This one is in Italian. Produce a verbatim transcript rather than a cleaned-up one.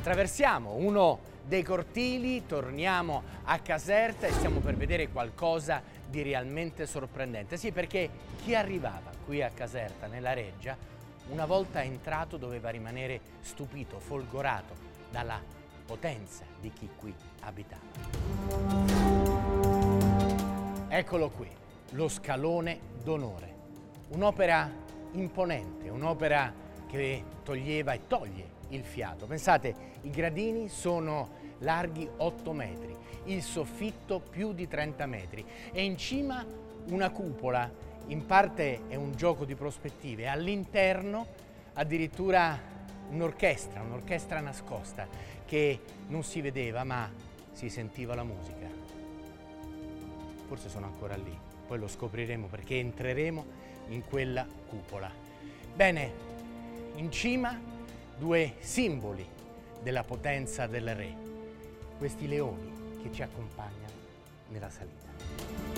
Attraversiamo uno dei cortili, torniamo a Caserta e stiamo per vedere qualcosa di realmente sorprendente. Sì, perché chi arrivava qui a Caserta, nella Reggia, una volta entrato doveva rimanere stupito, folgorato dalla potenza di chi qui abitava. Eccolo qui, lo Scalone d'Onore, un'opera imponente, un'opera che toglieva e toglie il fiato. Pensate, i gradini sono larghi otto metri, il soffitto più di trenta metri e in cima una cupola, in parte è un gioco di prospettive, all'interno addirittura un'orchestra, un'orchestra nascosta che non si vedeva ma si sentiva la musica. Forse sono ancora lì, poi lo scopriremo perché entreremo in quella cupola. Bene, in cima due simboli della potenza del re, questi leoni che ci accompagnano nella salita.